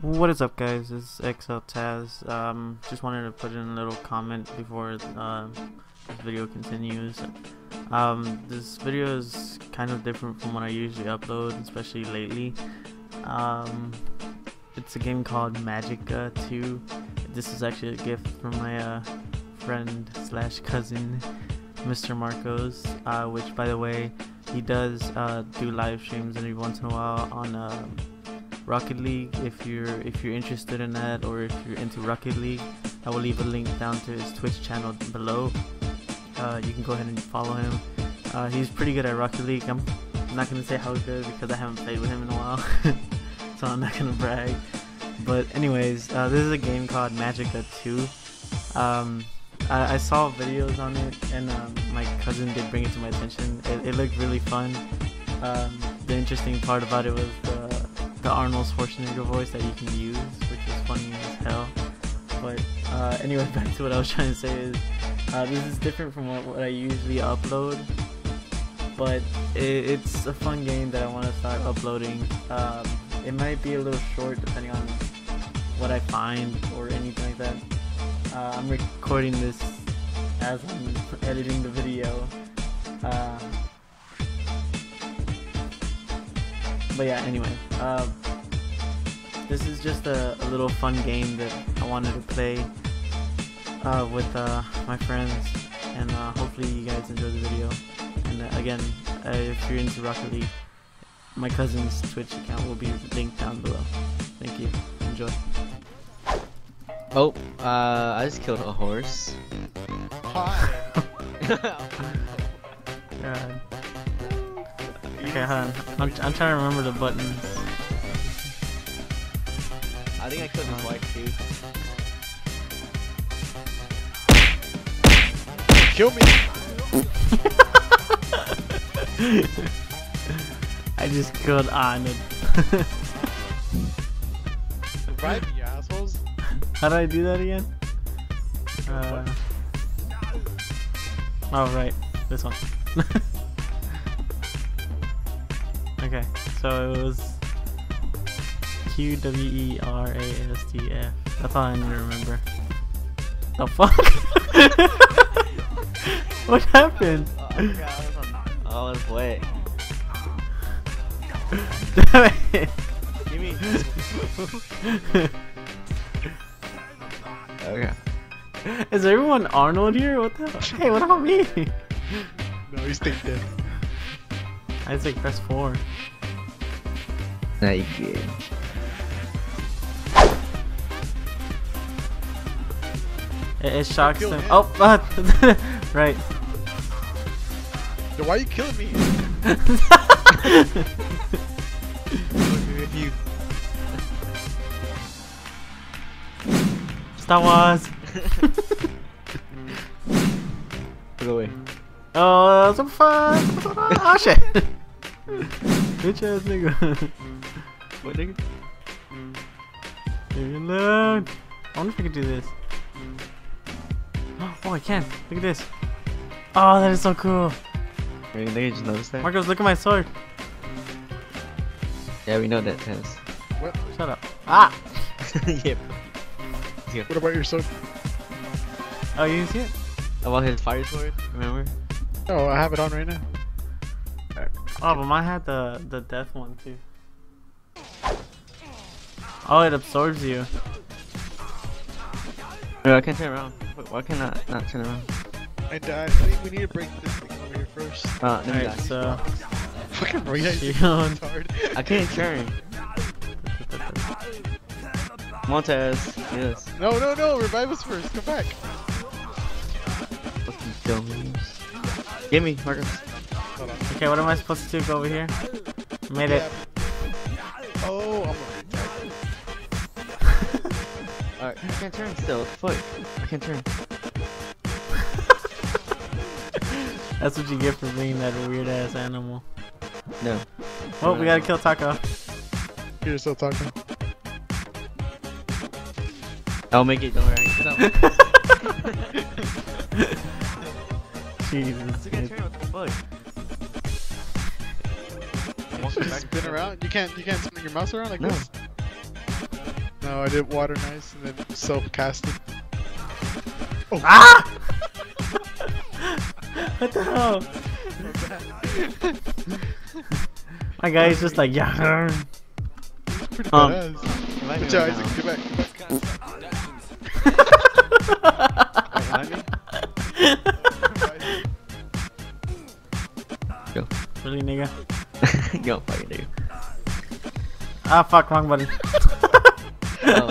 What is up, guys? It's XL Taz. Just wanted to put in a little comment before this video continues. This video is kind of different from what I usually upload, especially lately. It's a game called Magicka 2. This is actually a gift from my friend slash cousin, Mr. Marcos, which, by the way, he does do live streams every once in a while on Rocket League. If you're interested in that, or if you're into Rocket League, I will leave a link down to his Twitch channel below. You can go ahead and follow him. He's pretty good at Rocket League. I'm not gonna say how good because I haven't played with him in a while, so I'm not gonna brag. But anyways, this is a game called Magicka 2. I saw videos on it, and my cousin did bring it to my attention. It looked really fun. The interesting part about it was the Arnold Schwarzenegger voice that you can use, which was funny as hell. But anyway, back to what I was trying to say is this is different from what I usually upload, but it's a fun game that I want to start uploading. It might be a little short depending on what I find or anything like that. I'm recording this as I'm editing the video. But yeah, anyway, this is just a little fun game that I wanted to play with my friends, and hopefully you guys enjoy the video. And again, if you're into Rocket League, my cousin's Twitch account will be linked down below. Thank you. Enjoy. Oh, I just killed a horse. God. Okay, hold on. I'm trying to remember the buttons. I think I killed his wife too. Kill me! I just killed Arnold. Revive me, you assholes. How do I do that again? Oh, right. This one. Okay, so it was QWERASTF. That's all I need to remember. The fuck? What happened? Oh, it's wet. Damn it. Give me. Okay. Is everyone Arnold here? What the hell? Hey, what about me? No, he's staying dead. I say press 4. Not good. It shocks Kill them. him. Oh, right. Then why are you killing me? Star Wars. Put away. Oh, some fun. Oh shit. Bitch ass nigga. What nigga? Leave me alone. I wonder if I can do this. Oh, I can. Look at this. Oh, that is so cool. Wait, nigga just noticed that? Marcos, look at my sword. Yeah, we know that, Taz. What? Shut up. Ah. Yeah. What about your sword? Oh, you see it? About his fire sword, remember? Oh, I have it on right now. Oh, but mine had the death one too. Oh, it absorbs you. No, I can't turn around. Why can I not turn around? I died. I think we need to break this thing over here first. Let me Alright, die. so Fucking right, Shield. retard. I can't turn. Come on, Taz. Yes. No, no, no! Revive us first. Come back. Fucking dummies. Give me, Marcus. Hold on. okay, what am I supposed to do? Go over here. Made it. Oh, I'm a retard. Alright, I can't turn still. Fuck. I can't turn. That's what you get for being that weird ass animal. No. Oh, we gotta kill Taco. You're still talking. I'll make it, don't worry. Jesus. I can't turn, what the fuck? Just spin around. You can't spin your mouse around like No. this. No, I did water nice and then self-casted. Oh. Ah! What the hell? My guy's just like, yeah. Pretty Um, badass. Revive me Watch out, right Isaac. now. Get back. Revive me? Go. Really, nigga? Go fucking do. Ah, fuck, wrong button. Oh.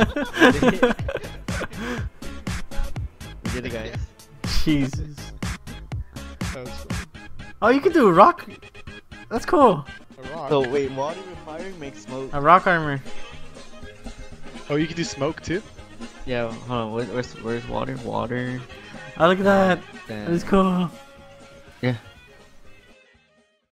We did it, guys. Jesus. That was fun. Oh, you can do a rock. That's cool. A rock. So wait, water with fire makes smoke. A rock armor. Oh, you can do smoke too? Yeah, hold on. Where's water? Water. Oh, look at that. Then- That's cool. Yeah.